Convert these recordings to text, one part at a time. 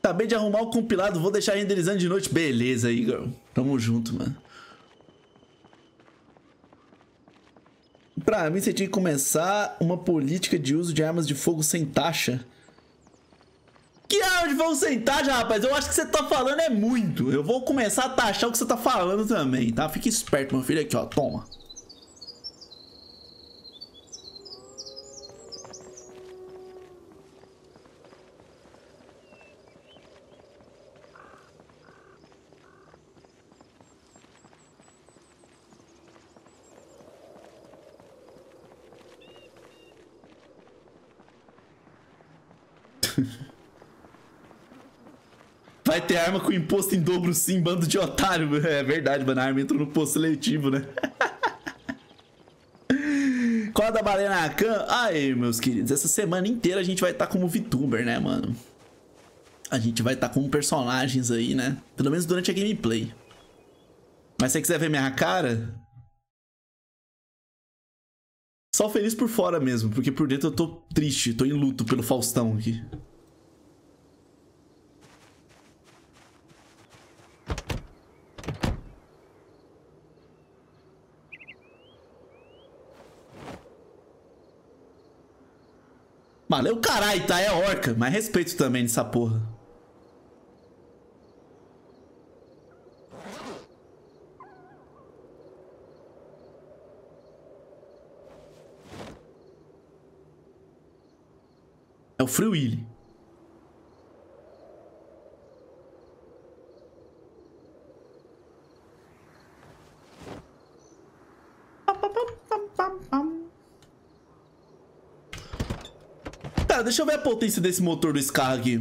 Acabei de arrumar o compilado, vou deixar renderizando de noite. Beleza, Igor. Tamo junto, mano. Pra mim, você tinha que começar uma política de uso de armas de fogo sem taxa. Que arma de fogo sem taxa, rapaz? Eu acho que você tá falando é muito. Eu vou começar a taxar o que você tá falando também, tá? Fique esperto, meu filho. Aqui, ó. Toma. Vai ter arma com imposto em dobro sim, bando de otário. É verdade, mano. A arma entrou no posto seletivo, né? Qual da baleia na Khan? Aí, meus queridos, essa semana inteira a gente vai estar como VTuber, né, mano? A gente vai estar como personagens aí, né? Pelo menos durante a gameplay. Mas se você quiser ver minha cara... Só feliz por fora mesmo, porque por dentro eu tô triste, tô em luto pelo Faustão aqui. Valeu, caralho, tá? É orca, mas respeito também nessa porra. É o Free Willy. Cara, deixa eu ver a potência desse motor do Scar aqui.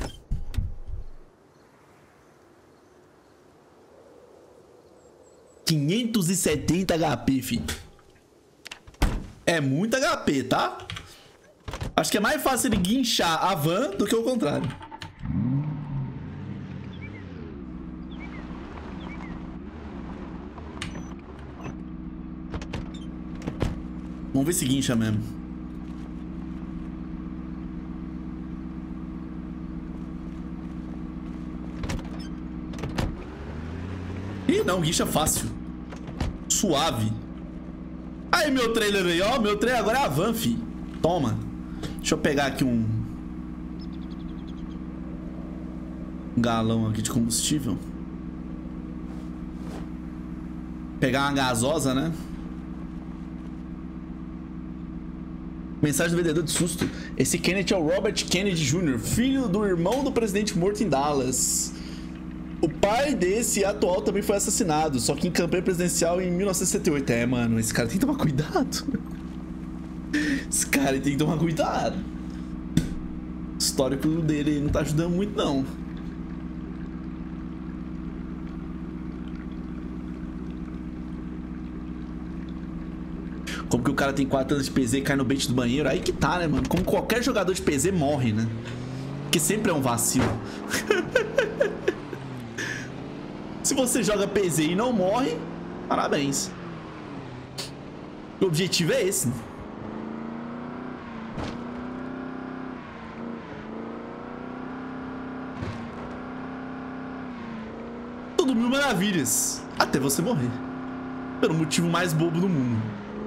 ...570 HP, filho. É muito HP, tá? Acho que é mais fácil ele guinchar a van do que o contrário. Vamos ver se guincha mesmo. Ih, não, guincha fácil. Suave. Aí, meu trailer aí, ó. Meu trailer agora é a van, fi. Toma. Deixa eu pegar aqui um galão aqui de combustível. Pegar uma gasosa, né? Mensagem do vendedor de susto. Esse Kennedy é o Robert Kennedy Jr., filho do irmão do presidente morto em Dallas. O pai desse atual também foi assassinado, só que em campanha presidencial em 1968. É, mano, esse cara tem que tomar cuidado. Esse cara tem que tomar cuidado. O histórico dele não tá ajudando muito, não. Como que o cara tem 4 anos de PZ e cai no bait do banheiro? Aí que tá, né, mano? Como qualquer jogador de PZ morre, né? Porque sempre é um vacilo. Se você joga PZ e não morre, parabéns. O objetivo é esse, né? Tudo mil maravilhas. Até você morrer. Pelo motivo mais bobo do mundo.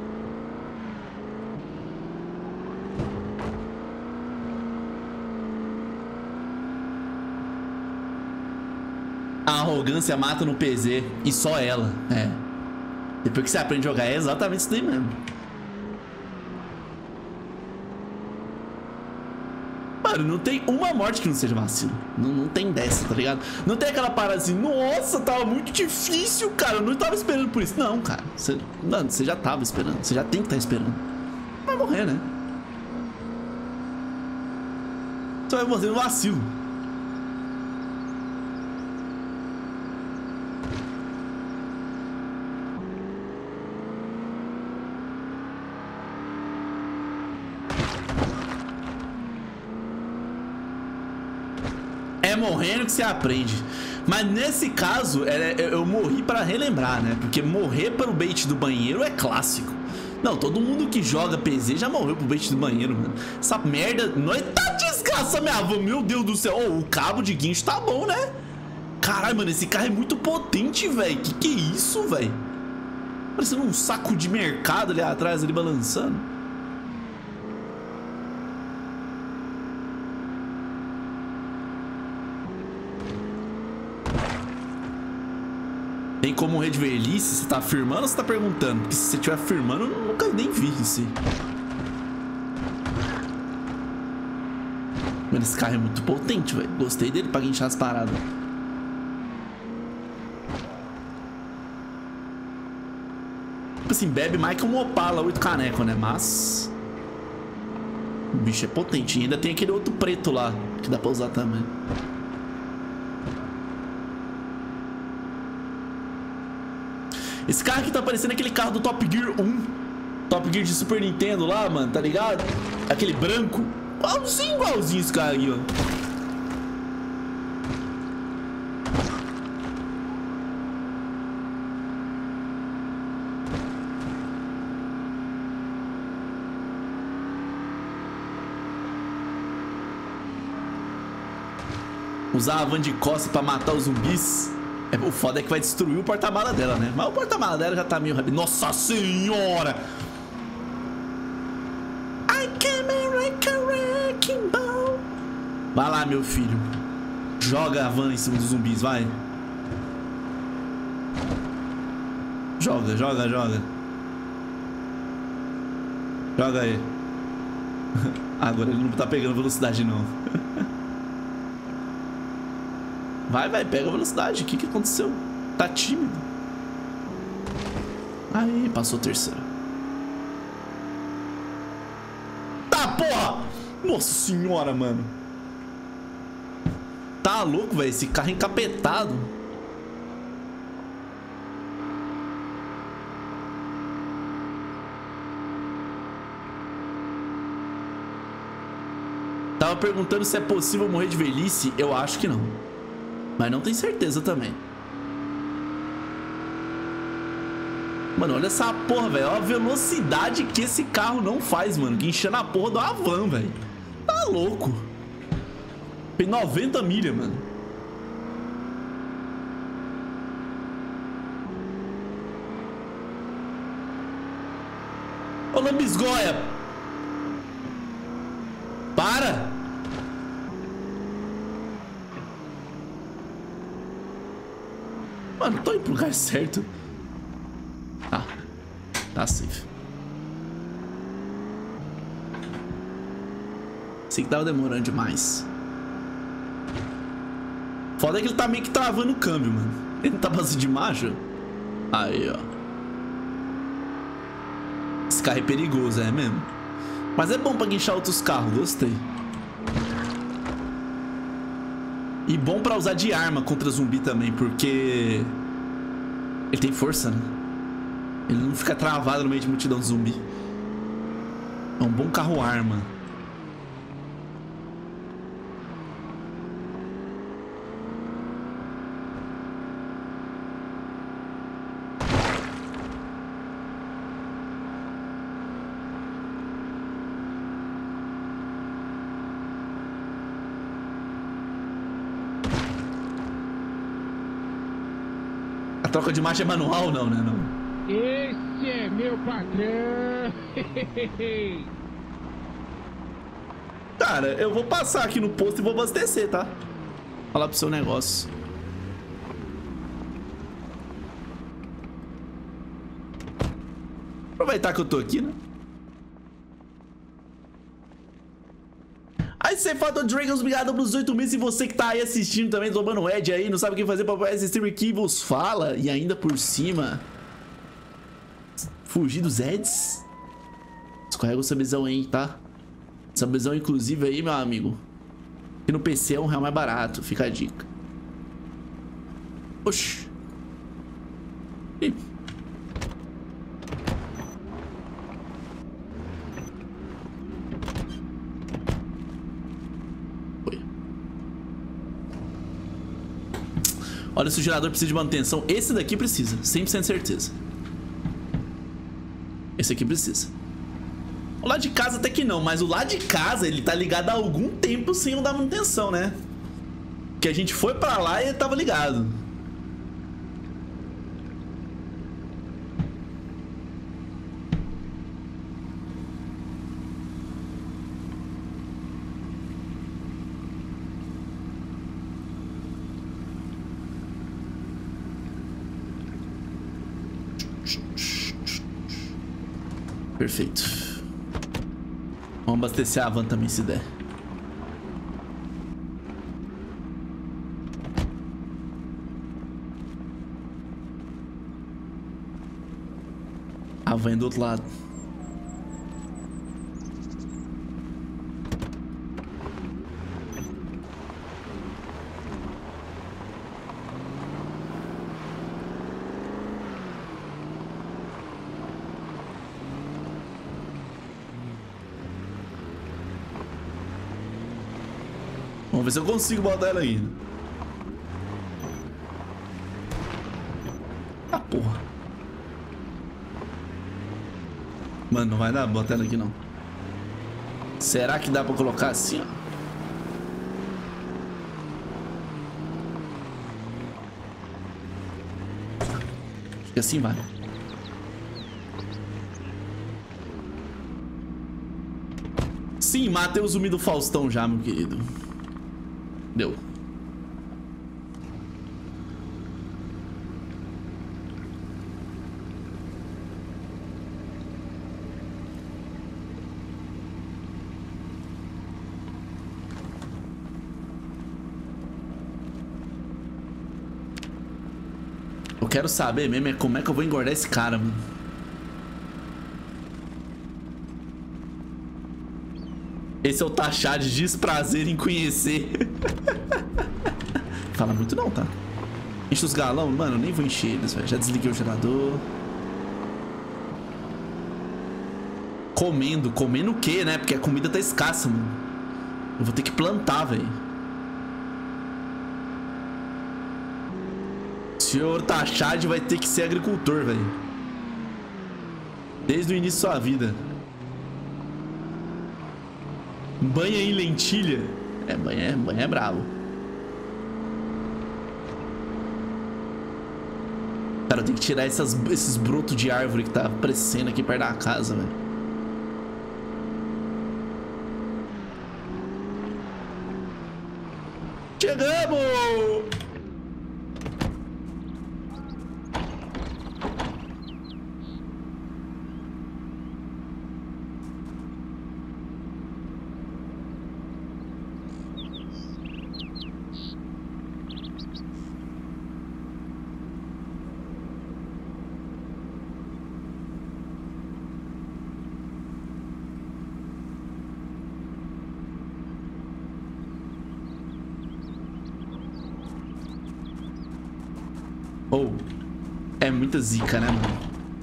A arrogância mata no PZ. E só ela. É. Depois que você aprende a jogar, é exatamente isso daí mesmo. Mano, não tem uma morte que não seja vacilo. Não tem dessa, tá ligado? Não tem aquela parada assim, nossa, tava muito difícil, cara. Eu não tava esperando por isso. Não, cara. Você já tava esperando. Você já tem que estar esperando. Vai morrer, né? Você vai morrer no vacilo. É morrendo que você aprende. Mas nesse caso, eu morri pra relembrar, né? Porque morrer pelo bait do banheiro é clássico. Não, todo mundo que joga PZ já morreu pro bait do banheiro, mano. Essa merda... Nós tá desgraça, minha avó. Meu Deus do céu. Oh, o cabo de guincho tá bom, né? Caralho, mano, esse carro é muito potente, velho. Que é isso, velho? Parecendo um saco de mercado ali atrás, ali balançando. Tem como rede velhice? Você tá afirmando ou você tá perguntando? Porque se você estiver afirmando, eu nunca nem vi isso. Mano, esse carro é muito potente, velho. Gostei dele pra guinchar as paradas. Tipo assim, bebe mais que um Opala 8 caneco, né? Mas... o bicho é potente. E ainda tem aquele outro preto lá, que dá pra usar também. Esse carro aqui tá parecendo aquele carro do Top Gear 1. Top Gear de Super Nintendo lá, mano, tá ligado? Aquele branco. Igualzinho esse carro aqui, ó. Usar a van de costa pra matar os zumbis. O foda é que vai destruir o porta-mala dela, né? Mas o porta-mala dela já tá meio... Nossa senhora! I came like a wrecking ball. Vai lá, meu filho. Joga a van em cima dos zumbis, vai. Joga. Joga aí. Agora ele não tá pegando velocidade, não. Vai, pega a velocidade. O que aconteceu? Tá tímido. Aí, passou a terceira. Tá, porra! Nossa senhora, mano. Tá louco, velho? Esse carro encapetado. Tava perguntando se é possível morrer de velhice. Eu acho que não. Mas não tenho certeza também. Mano, olha essa porra, velho. Olha a velocidade que esse carro não faz, mano. Guinchando a porra da van, velho. Tá louco. Tem 90 milhas, mano. Ô, lambisgoia. Para. Mano, tô indo pro lugar certo. Tá safe. Sei que tava demorando demais. Foda é que ele tá meio que travando o câmbio, mano. Ele não tá passando de marcha. Aí, ó. Esse carro é perigoso, é mesmo. Mas é bom pra guinchar outros carros, gostei. E bom pra usar de arma contra zumbi também, porque ele tem força, né? Ele não fica travado no meio de multidão de zumbi. É um bom carro-arma. A troca de marcha é manual, não, né? Não. Esse é meu patrão. Cara, eu vou passar aqui no posto e vou abastecer, tá? Falar pro seu negócio. Aproveitar que eu tô aqui, né? Aí você fala do Dragons, obrigado pelos 8 meses. E você que tá aí assistindo também, tomando Ed aí, não sabe o que fazer pra apoiar esse streamer que vos fala. E ainda por cima fugir dos Eds. Escorrega o subzão aí, tá? Subzão inclusive aí, meu amigo. Aqui no PC é R$1 mais barato, fica a dica. Oxi. Ih. Foi. Olha, se o gerador precisa de manutenção, esse daqui precisa, 100% certeza. Esse aqui precisa. O lado de casa até que não, mas o lado de casa ele tá ligado há algum tempo sem eu dar manutenção, né? Que a gente foi pra lá e ele tava ligado. Perfeito. Vamos abastecer a van também, se der. A van é do outro lado. Vamos ver se eu consigo botar ela aí. Ah, porra. Mano, não vai dar botar ela aqui, não. Será que dá pra colocar assim, ó? Acho que assim vai. Sim, matei o zumbi do Faustão já, meu querido. Deu. Eu quero saber mesmo é como é que eu vou engordar esse cara, mano. Esse é o taxar de desprazer em conhecer. Fala muito não, tá? Enche os galão, mano, eu nem vou encher eles, velho. Já desliguei o gerador. Comendo o quê, né? Porque a comida tá escassa, mano. Eu vou ter que plantar, velho. Senhor Tachad vai ter que ser agricultor, velho. Desde o início da sua vida. Banha em lentilha. Banha é brabo. Cara, eu tenho que tirar esses brotos de árvore que tá aparecendo aqui perto da casa, velho. Chegamos! Oh, é muita zica, né, mano?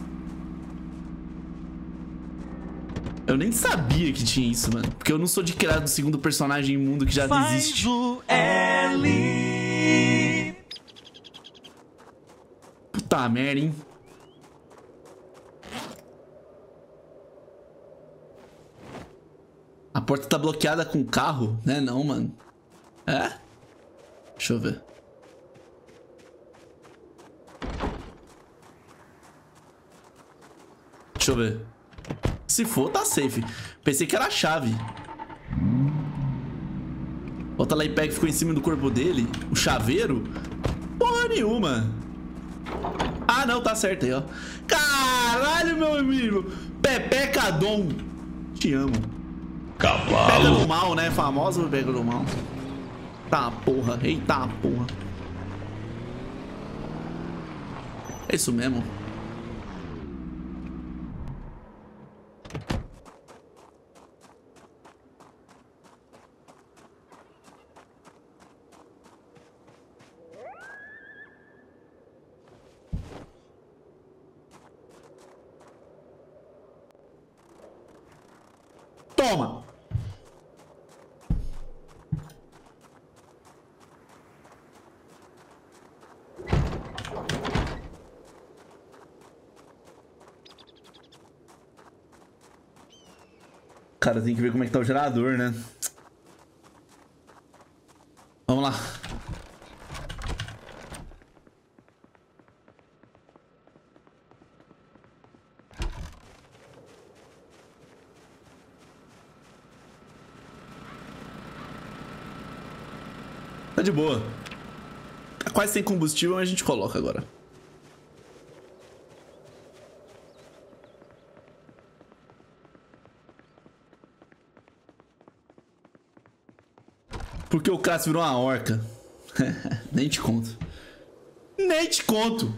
Eu nem sabia que tinha isso, mano. Porque eu não sou de criar do segundo personagem imundo que já existe. Puta merda, hein? A porta tá bloqueada com o carro, né? Não, mano. É? Deixa eu ver. Deixa eu ver. Se for, tá safe. Pensei que era a chave. Bota lá e pega que ficou em cima do corpo dele. O chaveiro? Porra nenhuma. Ah, não, tá certo aí, ó. Caralho, meu amigo. Pepe Cadom. Te amo. Cavalo. Pega do mal, né? Famosa pega do mal. Tá, porra. Eita, porra. É isso mesmo. Toma! Cara, tem que ver como é que tá o gerador, né? Vamos lá. Tá de boa. Tá quase sem combustível, mas a gente coloca agora. Porque o Cássio virou uma orca. Nem te conto. Nem te conto.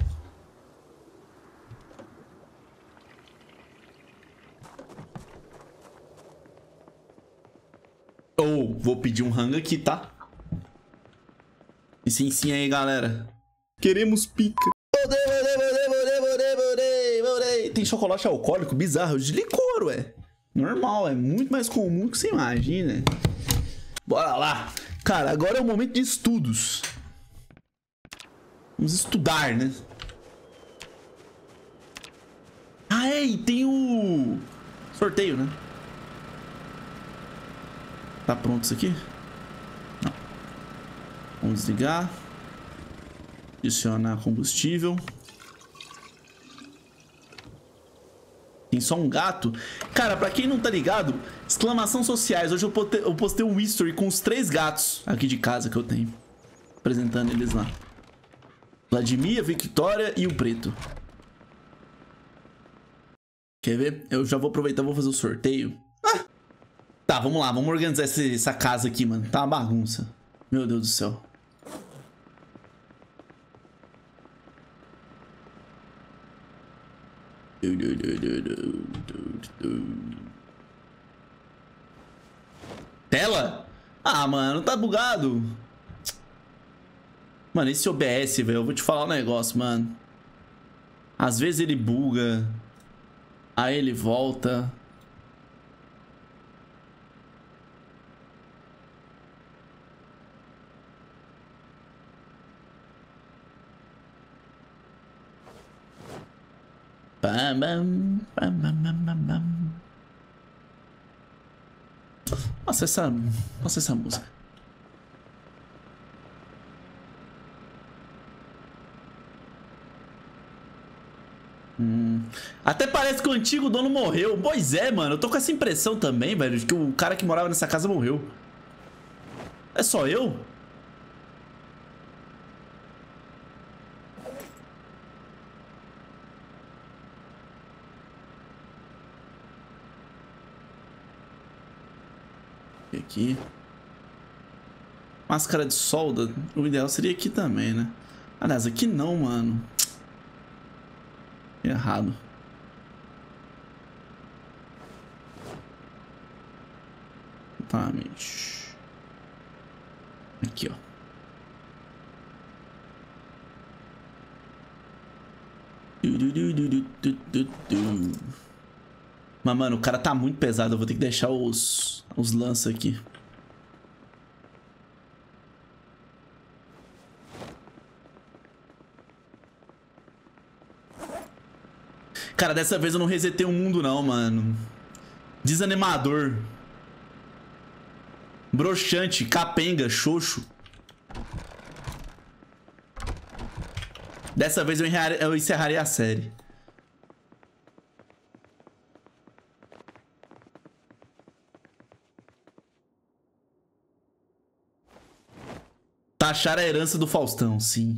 Ou, vou pedir um rango aqui, tá? Sim aí, galera. Queremos pica. Voltei. Tem chocolate alcoólico bizarro de licor, ué. Normal, é muito mais comum que você imagina. Bora lá. Cara, agora é o momento de estudos. Vamos estudar, né? Ah, é, e tem o sorteio, né? Tá pronto isso aqui? Não. Vamos desligar. Adicionar combustível. Tem só um gato. Cara, pra quem não tá ligado, exclamação sociais. Hoje eu postei um history com os 3 gatos aqui de casa que eu tenho. Apresentando eles lá. Vladimir, a Victoria e o Preto. Quer ver? Eu já vou aproveitar e vou fazer o sorteio. Ah! Tá, vamos lá. Vamos organizar essa casa aqui, mano. Tá uma bagunça. Meu Deus do céu. Tela? Ah, mano, tá bugado. Mano, esse OBS, velho, eu vou te falar um negócio, mano. Às vezes ele buga. Aí ele volta. Bam, bam, bam, bam, bam, bam. Nossa, essa música. Até parece que o antigo dono morreu. Pois é, mano. Eu tô com essa impressão também, velho, de que o cara que morava nessa casa morreu. É só eu? Aqui. Máscara de solda. O ideal seria aqui também, né? Aliás, aqui não, mano. Errado. Totalmente. Aqui, ó. Mas, mano, o cara tá muito pesado. Eu vou ter que deixar os lanças aqui. Cara, dessa vez eu não resetei o mundo, não, mano. Desanimador. Broxante, capenga, xoxo. Dessa vez eu encerrarei a série. Taxar a herança do Faustão, sim.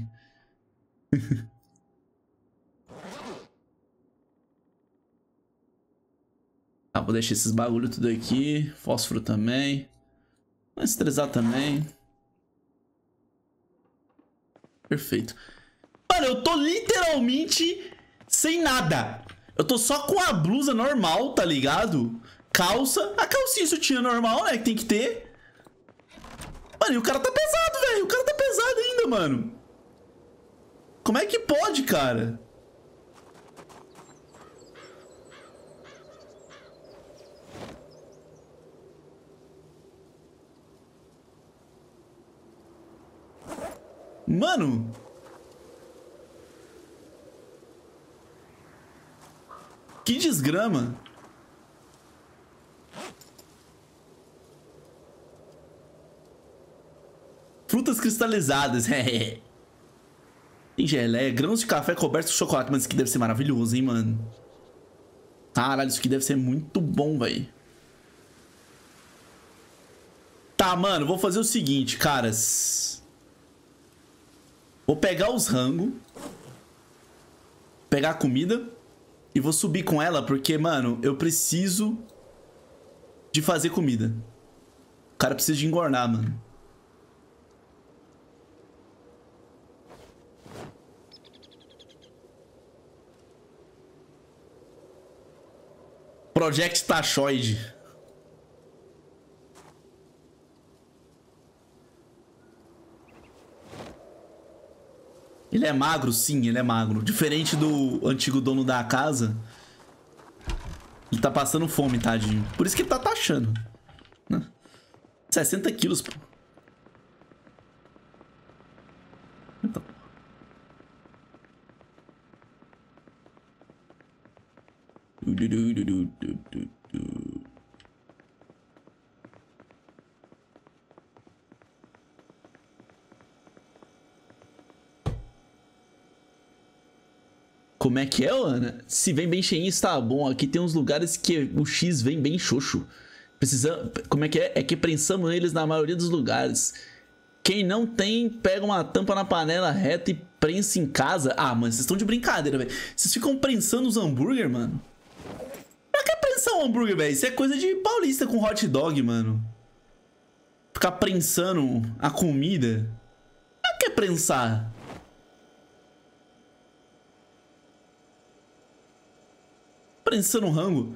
Tá, vou deixar esses bagulho tudo aqui. Fósforo também. Vou estressar também. Perfeito. Mano, eu tô literalmente sem nada. Eu tô só com a blusa normal, tá ligado? Calça. A calcinha e sutiã normal, né? Que tem que ter. Mano, e o cara tá pesado, velho. O cara tá pesado ainda, mano. Como é que pode, cara? Mano. Que desgrama. frutas cristalizadas. Tem geleia, grãos de café cobertos de chocolate. Mas isso aqui deve ser maravilhoso, hein, mano. Caralho, isso aqui deve ser muito bom, velho. Tá, mano, vou fazer o seguinte, caras. Vou pegar os rangos. Pegar a comida. E vou subir com ela, porque, mano, eu preciso de fazer comida. O cara precisa de engordar, mano. Project Tachoid. Ele é magro, sim, ele é magro. Diferente do antigo dono da casa. Ele tá passando fome, tadinho. Por isso que ele tá taxando. 60 quilos, pô. Então. Como é que é, Ana? Se vem bem cheinho, está bom. Aqui tem uns lugares que o X vem bem xoxo. Precisa... Como é que é? É que prensamos eles na maioria dos lugares. Quem não tem, pega uma tampa na panela reta e prensa em casa. Ah, mano, vocês estão de brincadeira, velho. Vocês ficam prensando os hambúrguer, mano. Pra que prensar um hambúrguer, velho? Isso é coisa de paulista com hot dog, mano. Ficar prensando a comida. Pra que prensar? Prensando rango.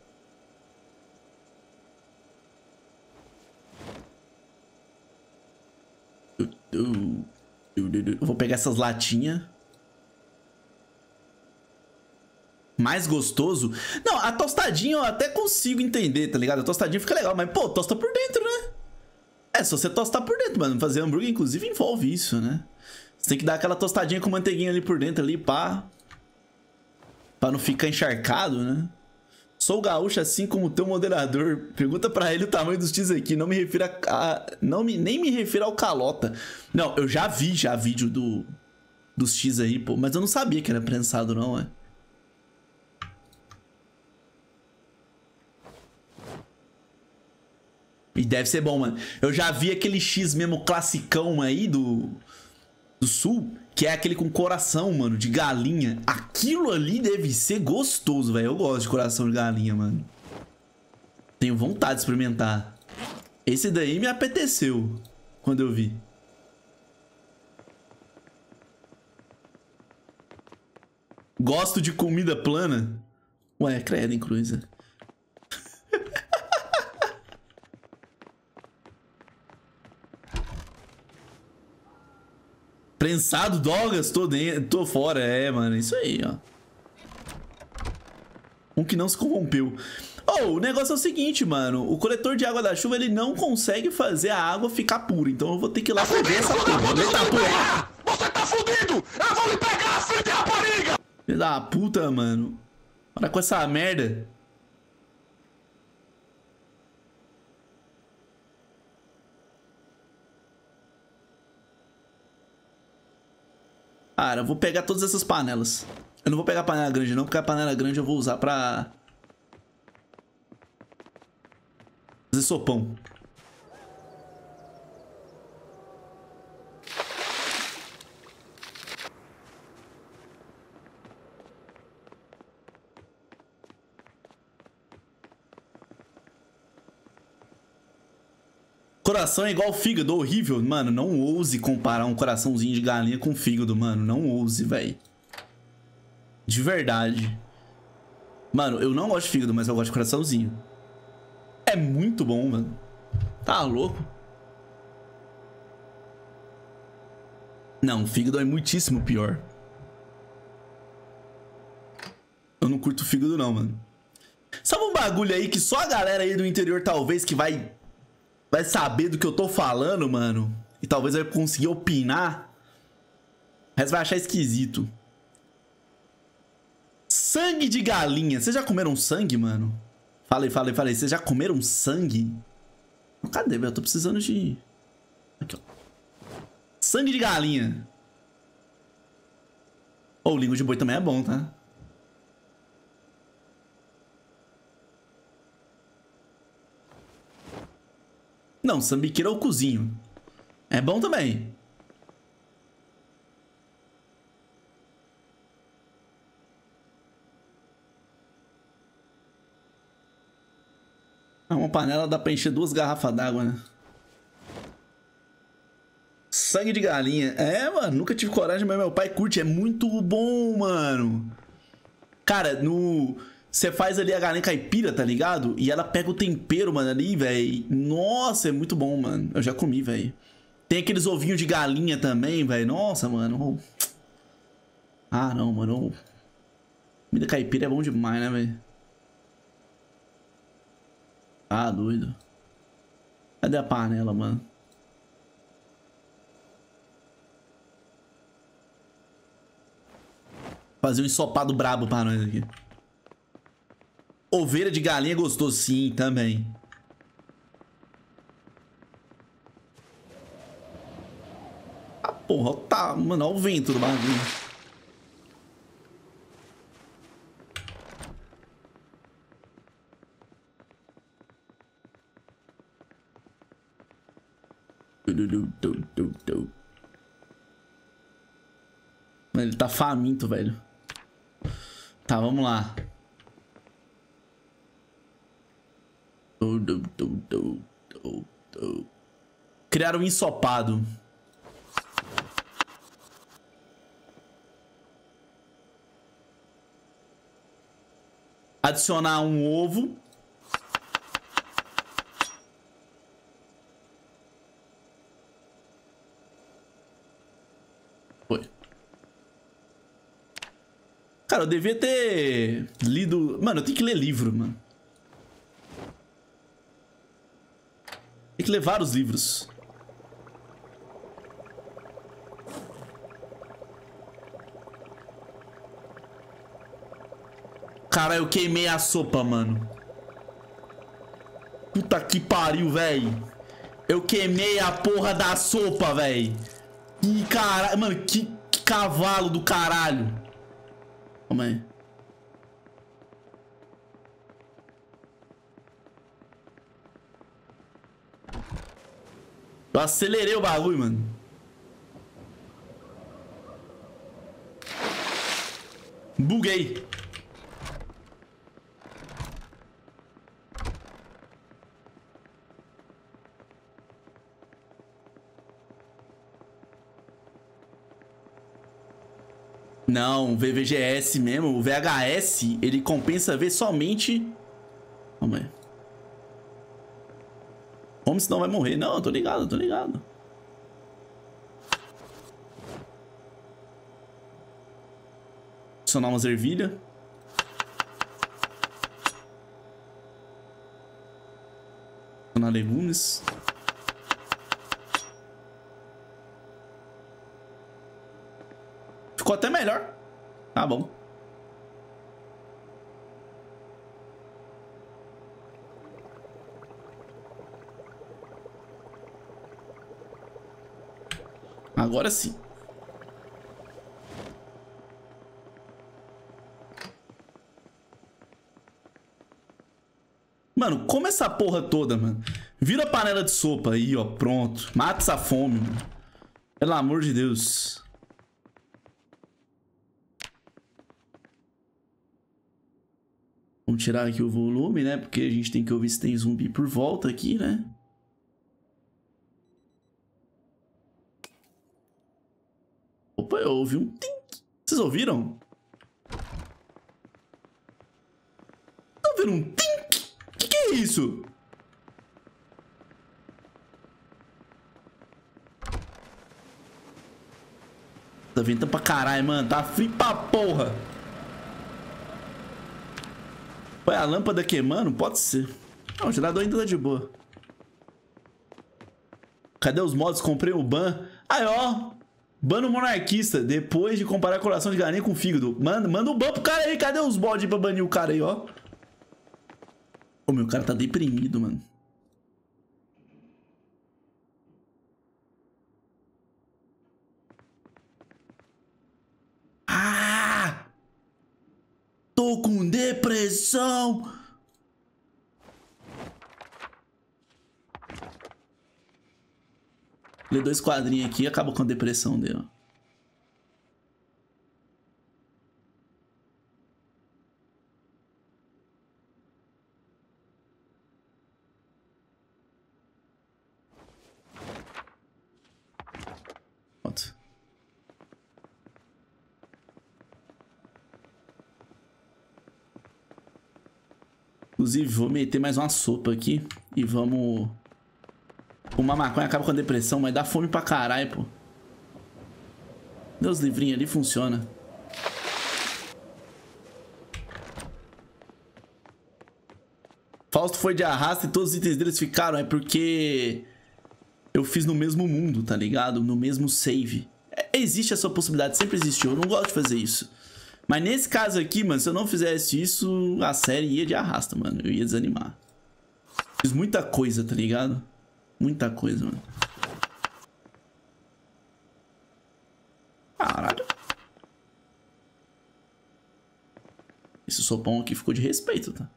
Eu vou pegar essas latinhas. Mais gostoso? Não, a tostadinha eu até consigo entender, tá ligado? A tostadinha fica legal, mas pô, tosta por dentro, né? É, só você tostar por dentro, mano. Fazer hambúrguer, inclusive, envolve isso, né? Você tem que dar aquela tostadinha com manteiguinha ali por dentro, ali, pá. Pra não ficar encharcado, né? Sou gaúcho assim como teu moderador. Pergunta pra ele o tamanho dos X aqui. Não me refiro nem me refiro ao calota. Não, eu já vi vídeo dos X aí, pô. Mas eu não sabia que era prensado, não, é. E deve ser bom, mano. Eu já vi aquele X mesmo classicão aí do sul, que é aquele com coração, mano, de galinha. Aquilo ali deve ser gostoso, velho. Eu gosto de coração de galinha, mano. Tenho vontade de experimentar. Esse daí me apeteceu quando eu vi. Gosto de comida plana. Ué, credo, inclusive. Prensado, Dogas, tô fora. É, mano, isso aí, ó. Um que não se corrompeu. Oh, o negócio é o seguinte, mano. O coletor de água da chuva, ele não consegue fazer a água ficar pura. Então eu vou ter que ir lá fazer essa porra. Você tá fudido! Eu vou lhe pegar, filho de rapariga! Filho da puta, mano. Para com essa merda. Cara, eu vou pegar todas essas panelas. Eu não vou pegar a panela grande não, porque a panela grande eu vou usar pra fazer sopão. Coração é igual fígado, horrível. Mano, não ouse comparar um coraçãozinho de galinha com fígado, mano. Não ouse, velho. De verdade. Mano, eu não gosto de fígado, mas eu gosto de coraçãozinho. É muito bom, mano. Tá louco? Não, fígado é muitíssimo pior. Eu não curto fígado não, mano. Sabe um bagulho aí que só a galera aí do interior talvez que vai saber do que eu tô falando, mano. E talvez vai conseguir opinar. Mas vai achar esquisito. Sangue de galinha. Vocês já comeram sangue, mano? Falei. Vocês já comeram sangue? Cadê, velho? Eu tô precisando de... Aqui, ó. Sangue de galinha. Ô, língua de boi também é bom, tá? Não, sambiqueiro é o cozinho. É bom também. Uma panela dá pra encher 2 garrafas d'água, né? Sangue de galinha. É, mano, nunca tive coragem, mas meu pai curte. É muito bom, mano. Cara, no... Você faz ali a galinha caipira, tá ligado? E ela pega o tempero, mano, ali, velho. Nossa, é muito bom, mano. Eu já comi, velho. Tem aqueles ovinhos de galinha também, velho. Nossa, mano. Ah, não, mano. Comida caipira é bom demais, né, velho? Ah, doido. Cadê a panela, mano? Fazer um ensopado brabo pra nós aqui. Ovelha de galinha gostoso, sim, também. Ah, porra, tá, mano, olha o vento do bagulho. Mano, ele tá faminto, velho. Tá, vamos lá. Criar um ensopado. Adicionar um ovo. Foi. Cara, eu devia ter lido... Mano, eu tenho que ler livro, mano. Tem que ler vários livros. Cara, eu queimei a sopa, mano. Puta que pariu, velho. Eu queimei a porra da sopa, velho. Que caralho. Mano, que cavalo do caralho. Calma aí. Eu acelerei o bagulho, mano. Buguei. Não, o VVGS mesmo, o VHS, ele compensa ver somente... Calma aí. Como senão vai morrer? Não, eu tô ligado, eu tô ligado. Adicionar umas ervilhas. Adicionar legumes. Ficou até melhor. Tá bom. Agora sim. Mano, come essa porra toda, mano. Vira a panela de sopa aí, ó. Pronto. Mata essa fome, mano. Pelo amor de Deus. Vamos tirar aqui o volume, né? Porque a gente tem que ouvir se tem zumbi por volta aqui, né? Opa, eu ouvi um tink. Vocês ouviram? Tá ouvindo um tink? Que é isso? Tá ventando pra caralho, mano. Tá frio pra porra. Foi a lâmpada queimando? Pode ser. Não, o gerador ainda tá de boa. Cadê os mods? Comprei o ban. Aí, ó. Ban no monarquista. Depois de comparar coração de galinha com fígado. Manda o ban pro cara aí. Cadê os mods pra banir o cara aí, ó? Ô, meu cara tá deprimido, mano. Tô com depressão. Lê 2 quadrinhos aqui e acaba com a depressão dele. Pronto. Inclusive, vou meter mais uma sopa aqui e vamos... Uma maconha acaba com a depressão, mas dá fome pra caralho, pô. Meus livrinhos ali funciona. Fausto foi de arrasta e todos os itens deles ficaram. É porque eu fiz no mesmo mundo, tá ligado? No mesmo save. Existe essa possibilidade, sempre existiu. Eu não gosto de fazer isso. Mas nesse caso aqui, mano, se eu não fizesse isso, a série ia de arrasta, mano. Eu ia desanimar. Fiz muita coisa, tá ligado? Muita coisa, mano. Caralho. Esse sopão aqui ficou de respeito, tá?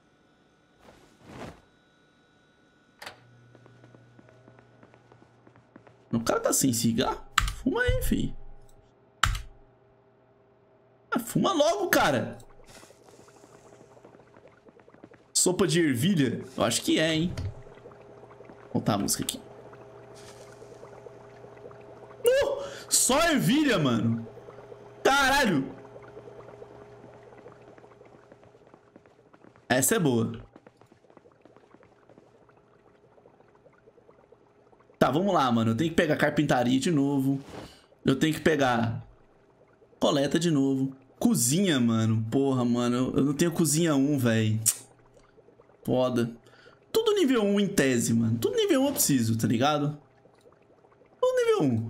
O cara tá sem cigarro? Fuma aí, fi. Ah, fuma logo, cara. Sopa de ervilha? Eu acho que é, hein? Vou botar a música aqui. Só ervilha, mano. Caralho. Essa é boa. Tá, vamos lá, mano. Eu tenho que pegar carpintaria de novo. Eu tenho que pegar coleta de novo. Cozinha, mano. Porra, mano. Eu não tenho cozinha 1, velho. Foda. Tudo nível 1 em tese, mano. Tudo nível 1 eu preciso, tá ligado? Tudo nível 1.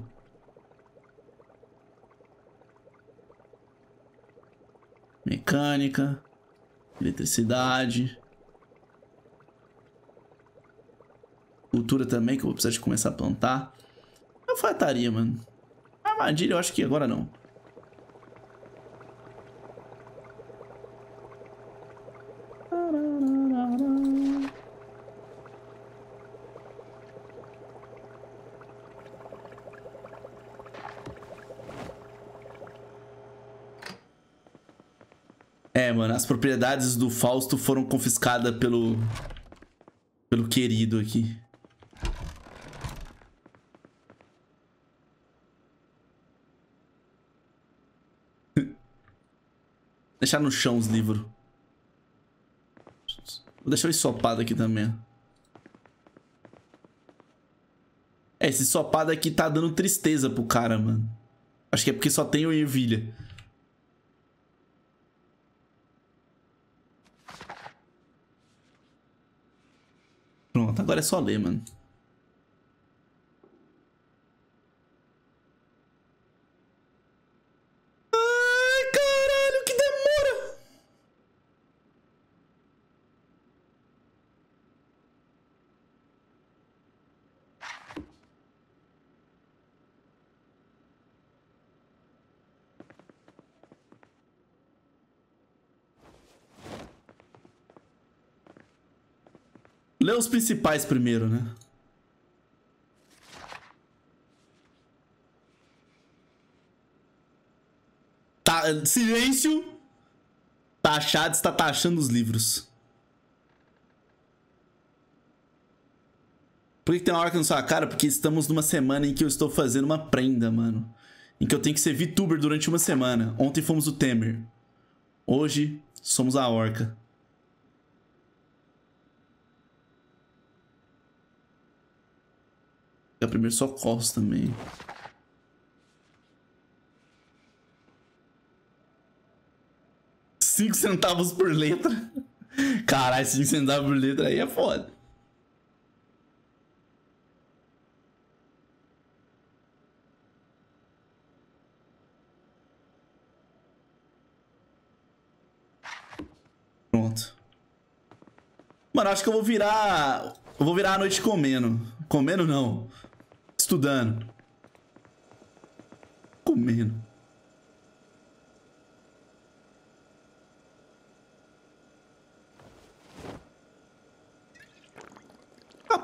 Mecânica. Eletricidade. Cultura também, que eu vou precisar de começar a plantar. Alfaiataria, mano. Armadilha eu acho que agora não. É, mano, as propriedades do Fausto foram confiscadas pelo querido aqui. Deixar no chão os livros. Vou deixar o ensopado aqui também. É, esse ensopado aqui tá dando tristeza pro cara, mano. Acho que é porque só tem o ervilha. Pronto, agora é só ler, mano. Ai, caralho, que demora! Lê os principais primeiro, né? Tá, silêncio. Taxado está taxando os livros. Por que tem uma hora que não sua cara? Porque estamos numa semana em que eu estou fazendo uma prenda, mano. Em que eu tenho que ser VTuber durante uma semana. Ontem fomos o Temer. Hoje somos a Orca. É o primeiro socorros também. R$ 5 por letra. Caralho, 5 centavos por letra aí é foda. Pronto. Mano, acho que eu vou virar... Eu vou virar a noite comendo. Comendo não. Estudando. Comendo.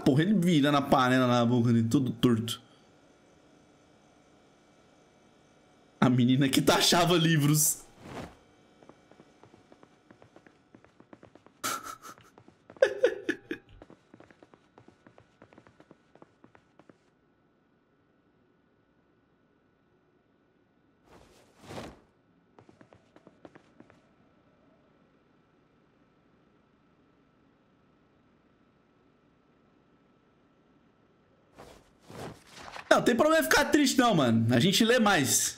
porra, ele virando a panela na boca dele, todo torto. A menina que taxava livros. Não, tem problema ficar triste não, mano. A gente lê mais.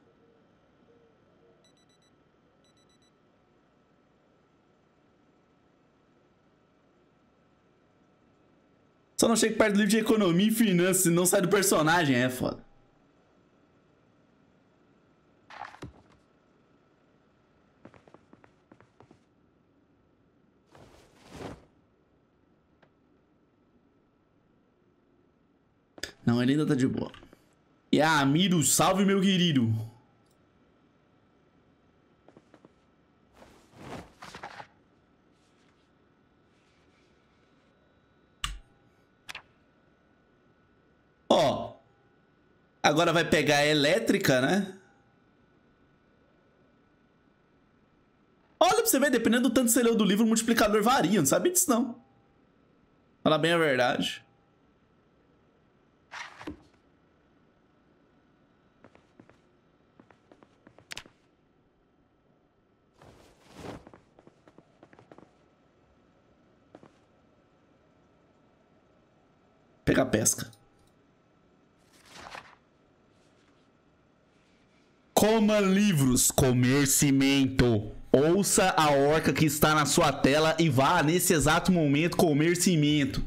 Só não chega perto do livro de economia e finanças e não sai do personagem. É foda. Não, ele ainda tá de boa. E a Amiro, salve meu querido. Ó. Agora vai pegar a elétrica, né? Olha pra você ver, dependendo do tanto que você leu do livro, o multiplicador varia. Não sabia disso, não. Fala bem a verdade. Pega a pesca. Coma livros, comer cimento. Ouça a orca que está na sua tela e vá nesse exato momento comer cimento.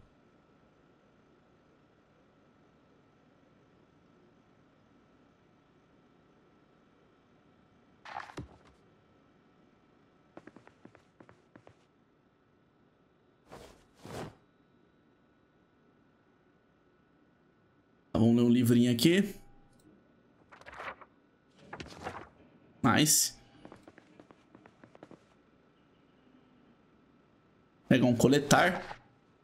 Vamos ler um livrinho aqui. Nice. Pegar um coletar.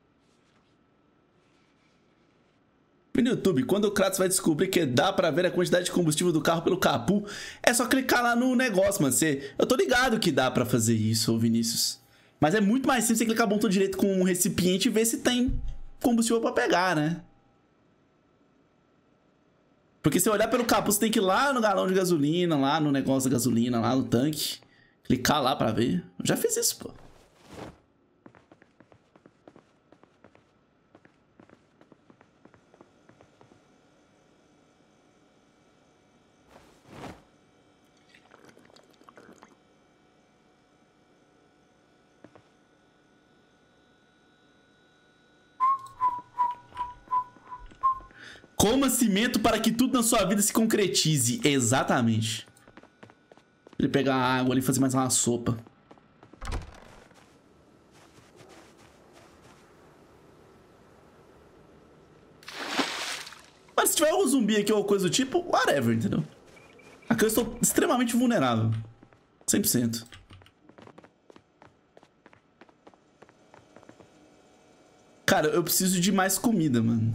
No YouTube, quando o Kratos vai descobrir que dá pra ver a quantidade de combustível do carro pelo capu, é só clicar lá no negócio, mano. Eu tô ligado que dá pra fazer isso, ô Vinícius. Mas é muito mais simples você clicar o botão direito com um recipiente e ver se tem combustível pra pegar, né? Porque se você olhar pelo capô, você tem que ir lá no galão de gasolina, lá no negócio da gasolina, lá no tanque. Clicar lá pra ver. Eu já fiz isso, pô. Coma cimento para que tudo na sua vida se concretize. Exatamente. Ele pegar a água ali e fazer mais uma sopa. Mas se tiver algum zumbi aqui ou coisa do tipo, whatever, entendeu? Aqui eu estou extremamente vulnerável. 100%. Cara, eu preciso de mais comida, mano.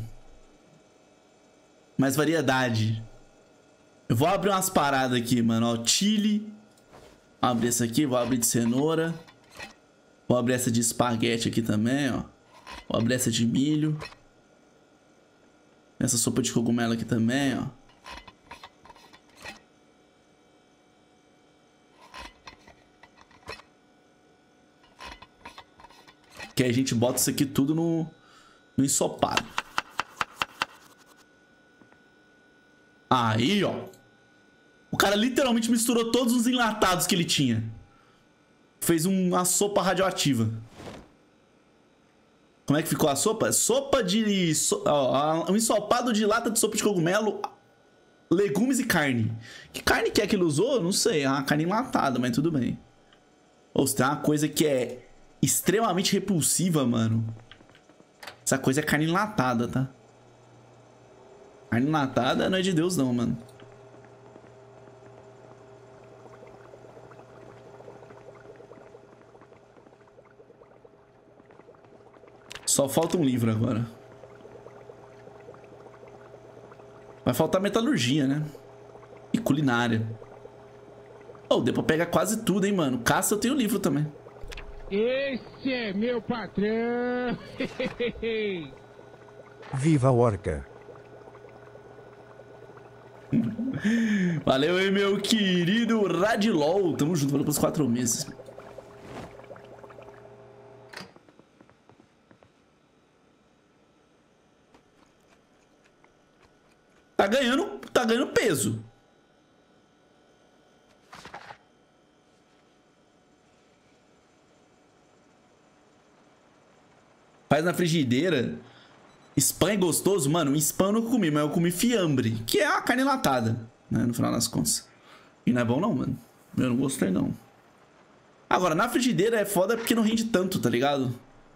Mais variedade. Eu vou abrir umas paradas aqui, mano. Ó, chile. Vou abrir essa aqui. Vou abrir de cenoura. Vou abrir essa de espaguete aqui também, ó. Vou abrir essa de milho. Essa sopa de cogumelo aqui também, ó. Que aí a gente bota isso aqui tudo no ensopado. Aí, ó. O cara literalmente misturou todos os enlatados que ele tinha. Fez uma sopa radioativa. Como é que ficou a sopa? Sopa de... um ensopado de lata de sopa de cogumelo, legumes e carne. Que carne que é que ele usou? Não sei. É uma carne enlatada, mas tudo bem. Ou se tem uma coisa que é extremamente repulsiva, mano. Essa coisa é carne enlatada, tá? Carne enlatada não é de Deus não, mano. Só falta um livro agora. Vai faltar metalurgia, né? E culinária. Oh, deu pra pegar quase tudo, hein, mano. Caça eu tenho livro também. Esse é meu patrão. Viva a orca! Valeu aí, meu querido Radilol. Tamo junto, valeu pelos 4 meses. Tá ganhando peso. Faz na frigideira. Spam é gostoso? Mano, spam eu não comi, mas eu comi fiambre, que é a carne latada, né, no final das contas. E não é bom não, mano. Eu não gostei, não. Agora, na frigideira é foda porque não rende tanto, tá ligado?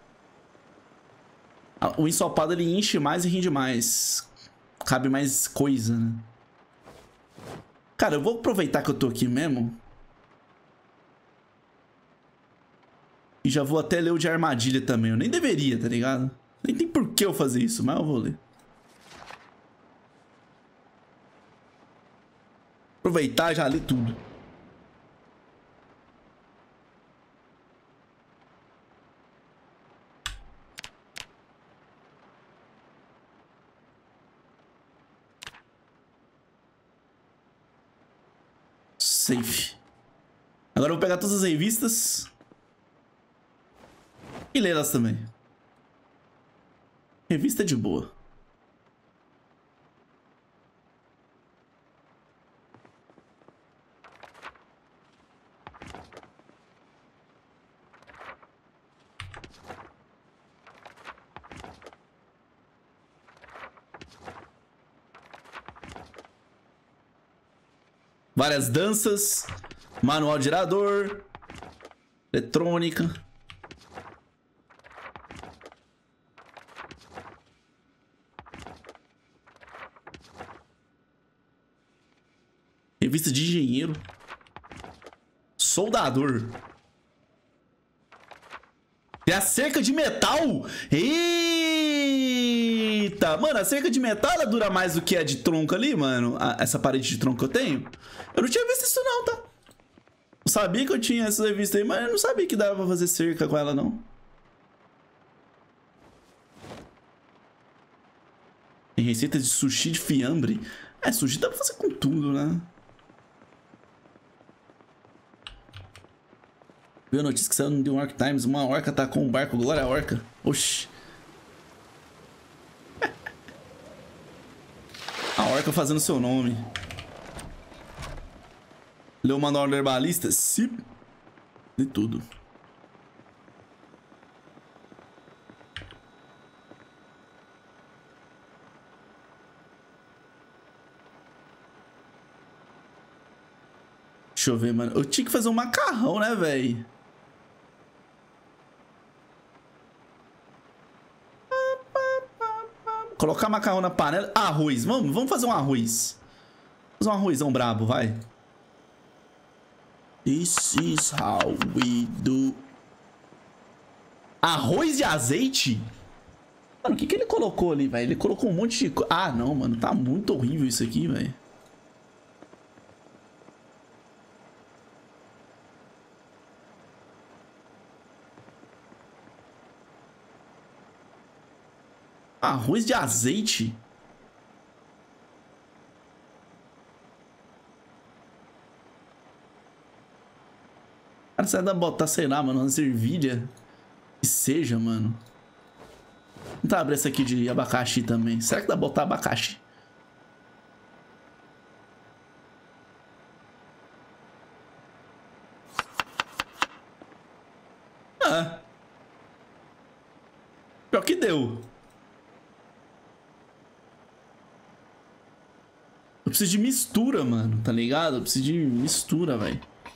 O ensopado, ele enche mais e rende mais. Cabe mais coisa, né? Cara, eu vou aproveitar que eu tô aqui mesmo. E já vou até ler o de armadilha também. Eu nem deveria, tá ligado? Nem tem por que eu fazer isso, mas eu vou ler. Aproveitar e já ler tudo. Safe. Agora eu vou pegar todas as revistas e ler elas também. Revista de boa. Várias danças, manual de gerador, eletrônica. Revista de engenheiro. Soldador. Tem a cerca de metal. Eita. Mano, a cerca de metal, ela dura mais do que a de tronco ali, mano. Essa parede de tronco que eu tenho. Eu não tinha visto isso não, tá? Eu sabia que eu tinha essa revista aí, mas eu não sabia que dava pra fazer cerca com ela, não. Tem receita de sushi de fiambre. É, sushi dá pra fazer com tudo, né? Viu a notícia que saiu no The New York Times? Uma orca tá com um barco, glória a orca. Oxi. A orca fazendo seu nome. Leu o manual do herbalista? Sim. De tudo. Deixa eu ver, mano. Eu tinha que fazer um macarrão, né, velho? Colocar macarrão na panela. Arroz. Vamos fazer um arroz. Fazer um arrozão brabo, vai. This is how we do. Arroz e azeite? Mano, o que ele colocou ali, velho? Ele colocou um monte de... Ah, não, mano. Tá muito horrível isso aqui, velho. Arroz de azeite? Cara, você vai botar, sei lá, mano, umas ervilha. Que seja, mano. Vamos tá abrir essa aqui de abacaxi também. Será que dá pra botar abacaxi? Ah. Pior que deu. Eu preciso de mistura, mano, tá ligado? Eu preciso de mistura, velho.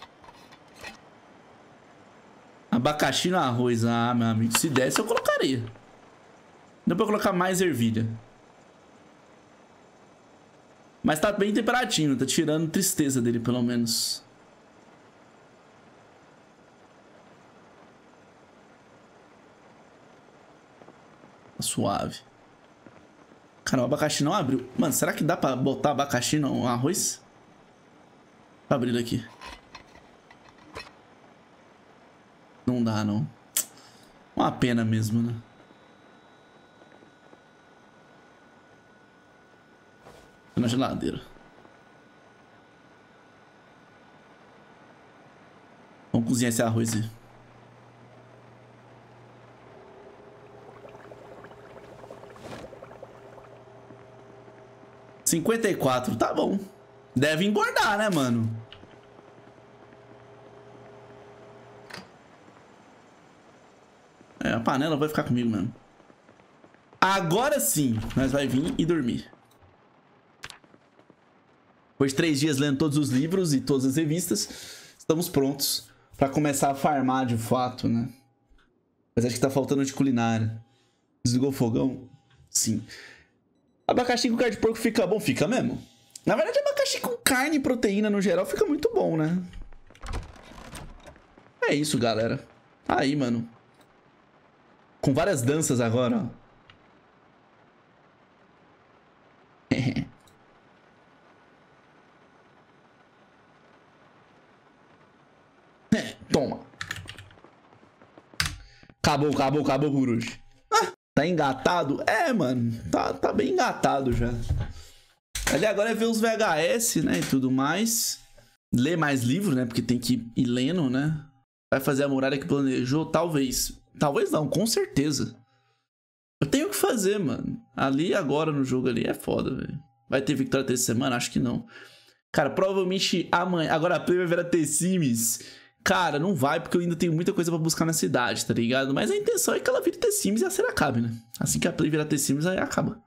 Abacaxi no arroz. Ah, meu amigo, se desse eu colocaria. Dá pra colocar mais ervilha. Mas tá bem temperadinho, tá tirando tristeza dele, pelo menos. Tá suave. Cara, o abacaxi não abriu. Mano, será que dá pra botar abacaxi no arroz? Vou abrir ele aqui. Não dá, não. Uma pena mesmo, né? Tô na geladeira. Vamos cozinhar esse arroz aí. $54, tá bom. Deve engordar, né, mano? É, a panela vai ficar comigo mesmo. Agora sim, nós vai vir e dormir. Depois de 3 dias lendo todos os livros e todas as revistas, estamos prontos pra começar a farmar de fato, né? Mas acho que tá faltando de culinária. Desligou o fogão? Sim. Abacaxi com carne de porco fica bom? Fica mesmo. Na verdade, abacaxi com carne e proteína no geral fica muito bom, né? É isso, galera. Aí, mano. Com várias danças agora, ó. Toma. Acabou, coruja. Ah, tá engatado? É, mano. Tá bem engatado já. Ali agora é ver os VHS, né, e tudo mais. Ler mais livro, né, porque tem que ir lendo, né. Vai fazer a muralha que planejou? Talvez. Talvez não, com certeza. Eu tenho o que fazer, mano. Ali agora no jogo ali é foda, velho. Vai ter vitória dessa semana? Acho que não. Cara, provavelmente amanhã. Agora a Play vai virar The Sims. Cara, não vai, porque eu ainda tenho muita coisa pra buscar na cidade, tá ligado? Mas a intenção é que ela vire The Sims e a série acabe, né? Assim que a Play virar The Sims, aí acaba.